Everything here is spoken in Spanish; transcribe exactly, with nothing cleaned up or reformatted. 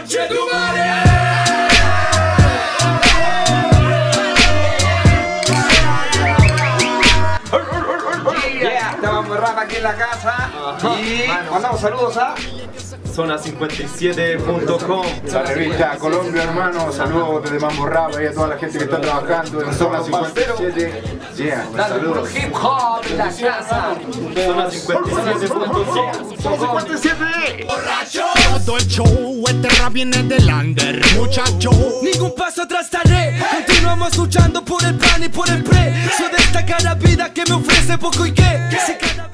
Yeah, estamos muy rap aquí en la casa. Ajá. Y mandamos saludos a Zona cincuenta y siete punto com, la revista Colombia, hermano. Saludos desde Mambo Rap y a toda la gente que está trabajando en Zona cincuenta y siete. Yeah, saludos. hip hop en la casa. Zona cincuenta y siete punto com. Zona cincuenta y siete. Todo el show, este rap viene del under, muchacho. Ningún paso atrás daré. Continuamos luchando por el plan y por el pre. Soy de esta cara vida que me ofrece poco y que.